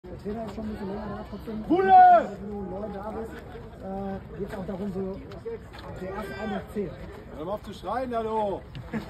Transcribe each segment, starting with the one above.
Der Trainer ist schon ein bisschen länger da, trotzdem, Bude! wenn du neu da bist, geht es auch darum, so der erste Eindruck zählt. Hör mal auf zu schreien, hallo!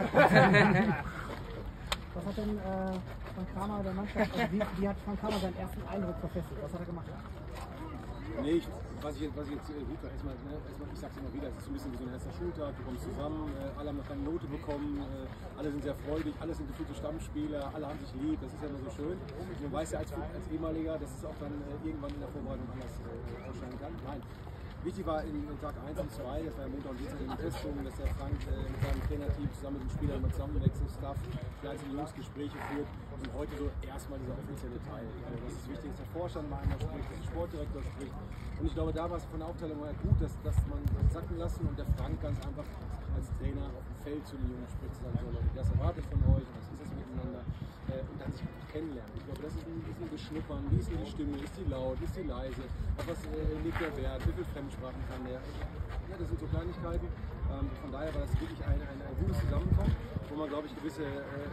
Was hat denn Frank Kramer der Mannschaft, also wie hat Frank Kramer seinen ersten Eindruck verfestigt? Was hat er gemacht? Nee, was ich jetzt gut war, erstmal, ich sag's immer wieder, es ist so ein bisschen wie so ein erster Schultag, wir kommen zusammen, alle haben noch eine Note bekommen, alle sind sehr freudig, alle sind gefühlte Stammspieler, alle haben sich lieb, das ist ja immer so schön. Und man weiß ja als ehemaliger, dass es auch dann irgendwann in der Vorbereitung anders ausschauen kann. Nein. Wichtig war in Tag 1 und 2, das war ja Montag und Dienstag in den Testungen, dass der Frank mit seinem Trainerteam zusammen mit den Spielern immer zusammenwechselt, Staff, die einzelnen Jungs Gespräche führt und heute so erstmal dieser offizielle Teil. Also das ist wichtig, dass der Vorstand mal einmal spricht, dass der Sportdirektor spricht. Und ich glaube, da war es von der Aufteilung her gut, dass man das sacken lassen und der Frank ganz einfach als Trainer auf dem Feld zu den Jungs spricht, zu sagen, so Leute, das erwartet von euch und das ist das miteinander. Und dann sich einfach kennenlernen. Ich glaube, das ist ein bisschen beschnuppern. Wie ist denn die Stimme? Ist die laut? Ist die leise? Auf was legt der Wert? Wie viele Fremdsprachen kann der? Ja, das sind so Kleinigkeiten. Von daher war das wirklich ein gutes Zusammenkommen, wo man, glaube ich, gewisse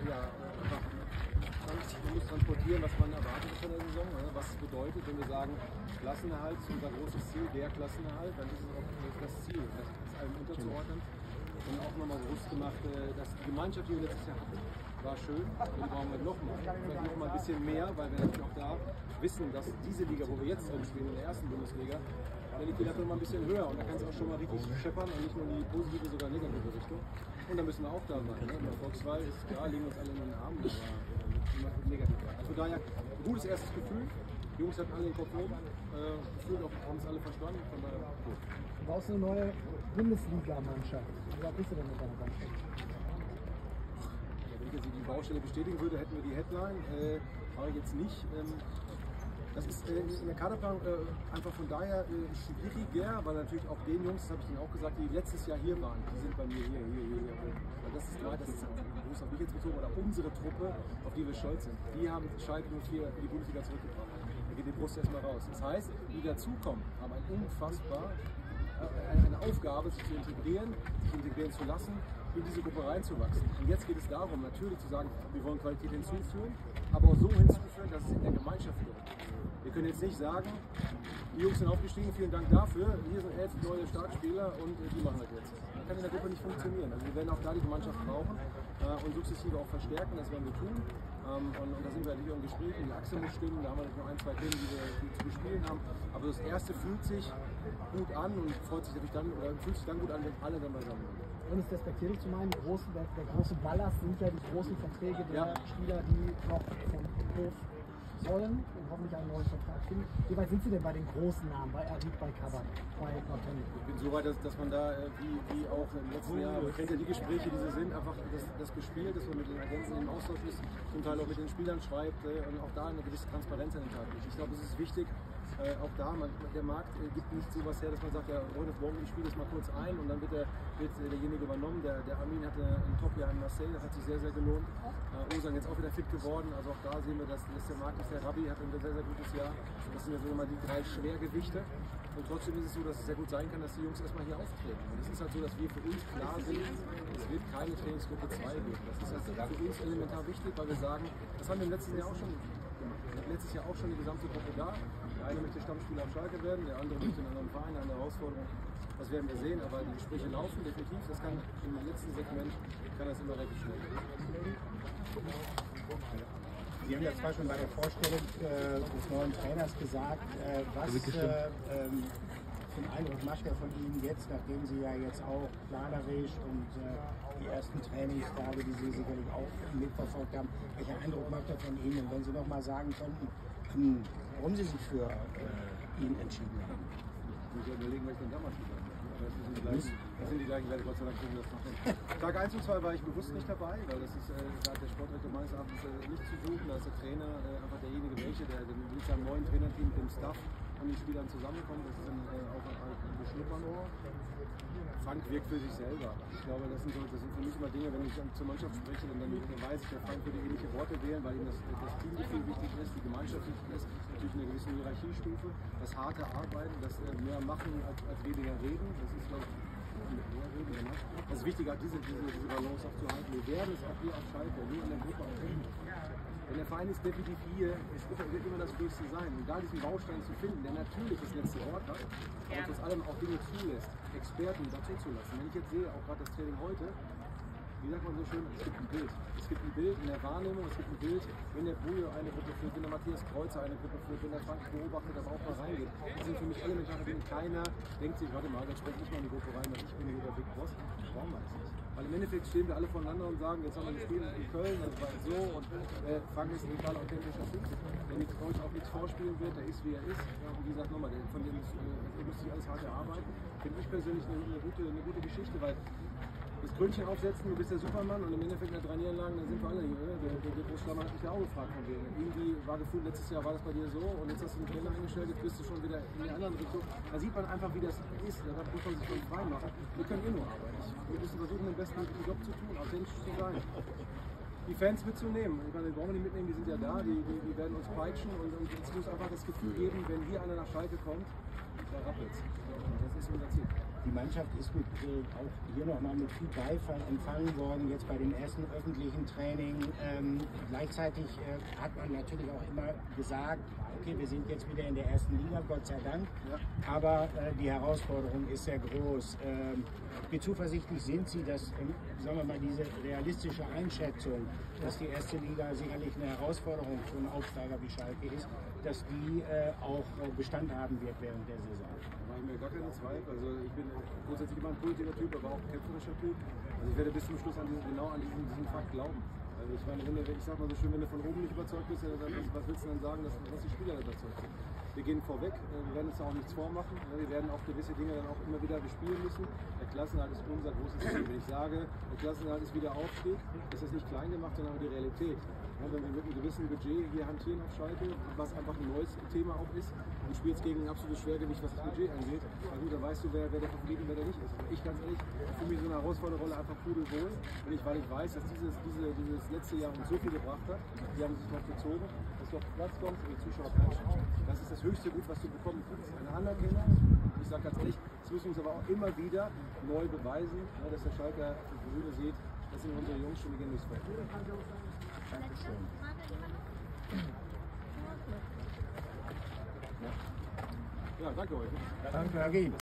man muss transportieren, was man erwartet von der Saison, was es bedeutet, wenn wir sagen, Klassenerhalt ist unser großes Ziel, der Klassenerhalt, dann ist es auch das Ziel, das ist allem unterzuordnen. Und auch nochmal bewusst gemacht, dass die Gemeinschaft, die wir letztes Jahr hatten, war schön. Und die brauchen wir nochmal. Vielleicht nochmal ein bisschen mehr, weil wir natürlich auch da wissen, dass diese Liga, wo wir jetzt drin spielen, in der ersten Bundesliga, da liegt die Latte noch mal ein bisschen höher. Und da kann es auch schon mal richtig scheppern und nicht nur in die positive, sogar negative Richtung. Und da müssen wir auch da sein. Ne? Der Volkswahl ist klar, liegen uns alle in den Armen, aber immer negativ. Also daher ein gutes erstes Gefühl. Die Jungs hatten alle den Kopf oben. Gefühlt auch, haben es alle verstanden. Von daher gut. Du brauchst eine neue Bundesliga-Mannschaft. Wie weit bist du denn mit deiner Mannschaft? Wenn ich jetzt die Baustelle bestätigen würde, hätten wir die Headline. Mache ich jetzt nicht. Das ist in der Kaderplanung einfach von daher schwieriger, weil natürlich auch den Jungs, das habe ich Ihnen auch gesagt, die letztes Jahr hier waren, die sind bei mir hier. Weil das ist klar, das ist groß auf mich jetzt bezogen, oder unsere Truppe, auf die wir stolz sind. Die haben Schalke 04 in die Bundesliga zurückgebracht. Da geht die Brust erstmal raus. Das heißt, die dazukommen, haben eine Aufgabe, sich zu integrieren zu lassen, in diese Gruppe reinzuwachsen. Und jetzt geht es darum, natürlich zu sagen, wir wollen Qualität hinzuführen, aber auch so hinzuführen, dass es in der Gemeinschaft wird. Wir können jetzt nicht sagen, die Jungs sind aufgestiegen, vielen Dank dafür, hier sind 11 neue Startspieler und die machen das jetzt. Das kann in der Gruppe nicht funktionieren. Also wir werden auch da die Mannschaft brauchen und sukzessive auch verstärken, das werden wir tun. Und da sind wir natürlich im Gespräch, die Achse muss stimmen, da haben wir noch ein, zwei Themen, die zu bespielen haben. Aber das erste fühlt sich gut an und fühlt sich dann gut an, wenn alle dann beisammen sind. Ohne es despektierlich zu meinen, der große Ballast sind ja die großen Verträge der Spieler, die noch vom Hof sollen und hoffentlich einen neuen Vertrag finden. Wie weit sind Sie denn bei den großen Namen, bei Arid, bei Kabak, bei Martoni? Ich bin so weit, dass man da, wie auch im letzten Jahr, man kennt ja die Gespräche, die so sind, einfach das gespielt, dass man mit den Agenten im Austausch ist, zum Teil auch mit den Spielern schreibt und auch da eine gewisse Transparenz an den Tag legt. Ich glaube, es ist wichtig, auch da, der Markt gibt nicht sowas her, dass man sagt, ja, heute morgen, ich spiele das mal kurz ein und dann wird derjenige übernommen. Der Armin hatte ein Top-Jahr in Marseille, das hat sich sehr, sehr gelohnt. Ozan jetzt auch wieder fit geworden, also auch da sehen wir, dass der Markt ist. Der Rabbi hat ein sehr, sehr gutes Jahr. Das sind ja so immer die 3 Schwergewichte. Und trotzdem ist es so, dass es sehr gut sein kann, dass die Jungs erstmal hier auftreten. Und es ist halt so, dass wir für uns klar sind, es wird keine Trainingsgruppe 2 geben. Das ist halt für uns elementar wichtig, weil wir sagen, das haben wir im letzten Jahr auch schon gemacht. Wir hatten letztes Jahr auch schon die gesamte Gruppe da. Der eine möchte Stammspieler am Schalke werden, der andere möchte in einem anderen Verein, eine Herausforderung. Das werden wir sehen, aber die Gespräche laufen definitiv. Das kann im letzten Segment das immer relativ schnell gehen. Sie haben ja zwar schon bei der Vorstellung des neuen Trainers gesagt, was für einen Eindruck macht er von Ihnen jetzt, nachdem Sie ja jetzt auch planerisch und die ersten Trainingstage, die Sie sicherlich auch mitverfolgt haben, welcher Eindruck macht er von Ihnen? Und wenn Sie noch mal sagen könnten, warum Sie sich für ihn entschieden haben. Ich muss ja überlegen, was ich denn damals gesagt habe. Das sind die gleichen Werte, Gott sei Dank können wir das noch hin. Tag 1 und 2 war ich bewusst nicht dabei, weil das ist, da hat der Sportdirektor meines Erachtens nicht zu suchen. Da ist der Trainer einfach derjenige, der mit seinem neuen Trainerteam, dem Staff und den Spielern zusammenkommt. Das ist dann auch ein Beschnuppern. Frank wirkt für sich selber. Ich glaube, das sind für mich immer Dinge, wenn ich zur Mannschaft spreche, dann weiß ich, der Frank würde ähnliche Worte wählen, weil ihm das Teamgefühl wichtig ist, die Gemeinschaft wichtig ist, natürlich eine gewisse Hierarchiestufe, das harte Arbeiten, das mehr machen als weniger reden. Das ist, glaube ich, das ist wichtig, diese Balance aufzuhalten. Wir werden es auch hier auf Schalke, nur in der Gruppe auch hin. Denn der Verein ist definitiv hier, wird immer das Größte sein. Und da diesen Baustein zu finden, der natürlich das letzte Wort hat, aber trotz allem auch Dinge zulässt, Experten dazu zu lassen. Wenn ich jetzt sehe, auch gerade das Training heute, wie sagt man so schön, es gibt ein Bild. Es gibt ein Bild in der Wahrnehmung, es gibt ein Bild, wenn der Bujo eine Gruppe führt, wenn der Matthias Kreuzer eine Gruppe führt, wenn der Frank beobachtet, aber auch mal reingeht. Das sind für mich elementare Dinge. Keiner denkt sich, warte mal, jetzt spreche ich mal in die Gruppe rein, weil ich bin hier der Big Boss. Warum weiß ich nicht? Weil im Endeffekt stehen wir alle voneinander und sagen, jetzt haben wir gespielt in Köln, das war so und Frank ist ein total authentischer Typ, der euch auch nichts vorspielen wird, der ist wie er ist. Ja, und wie gesagt, nochmal, von dem müsste ich alles hart erarbeiten. Finde ich persönlich eine gute Geschichte, weil das Krönchen aufsetzen, du bist der Supermann und im Endeffekt nach 3 Niederlagen, dann sind wir alle hier. Der Großschlammer hat mich ja auch gefragt von denen. Irgendwie war gefühlt, letztes Jahr war das bei dir so und jetzt hast du einen Trainer eingestellt, jetzt bist du schon wieder in die andere Richtung. Da sieht man einfach, wie das ist. Da muss man sich von frei machen. Wir können nur arbeiten. Wir müssen versuchen, den besten Job zu tun, authentisch zu sein. Die Fans mitzunehmen. Ich meine, die brauchen wir nicht mitnehmen, die sind ja da, die werden uns peitschen und jetzt muss einfach das Gefühl geben, wenn hier einer nach Schalke kommt, da rappelt's. Das ist unser Ziel. Die Mannschaft ist auch hier nochmal mit viel Beifall empfangen worden, jetzt bei dem ersten öffentlichen Training. Gleichzeitig hat man natürlich auch immer gesagt, okay, wir sind jetzt wieder in der ersten Liga, Gott sei Dank, aber die Herausforderung ist sehr groß. Wie zuversichtlich sind Sie, dass, sagen wir mal, diese realistische Einschätzung, dass die erste Liga sicherlich eine Herausforderung für einen Aufsteiger wie Schalke ist, dass die auch Bestand haben wird während der Saison? Da mache ich mir gar keine Zweifel. Also ich bin grundsätzlich immer ein positiver Typ, aber auch ein kämpferischer Typ. Also ich werde bis zum Schluss genau an diesen Fakt glauben. Also ich meine, ich sag mal so schön, wenn du von oben nicht überzeugt bist, was willst du denn sagen, dass die Spieler nicht überzeugt sind? Wir gehen vorweg, wir werden uns da auch nichts vormachen. Wir werden auch gewisse Dinge dann auch immer wieder bespielen müssen. Der Klassenerhalt ist unser großes Ziel. Wenn ich sage, der Klassenerhalt ist wieder Aufstieg, ist das nicht klein gemacht, sondern die Realität. Ja, wenn wir mit einem gewissen Budget hier hantieren auf Schalke, was einfach ein neues Thema auch ist, und spielst gegen ein absolutes Schwergewicht, was das Budget angeht, na gut, dann weißt du, wer der Favorit und wer der nicht ist. Ich ganz ehrlich, für mich so eine herausfordernde Rolle einfach pudelwohl, weil ich weiß, dass dieses letzte Jahr uns so viel gebracht hat. Die haben sich noch gezogen, dass du auf den Platz kommst und die Zuschauer klatschen. Das ist das höchste Gut, was du bekommen kannst. Eine Anerkennung. Ich sage ganz ehrlich, das müssen wir uns aber auch immer wieder neu beweisen, dass der Schalker auf der Bühne sieht, das sind unsere Jungs schon, die gehen durchs Feld. Dankeschön. Ja, danke euch. Danke, Herr Gien.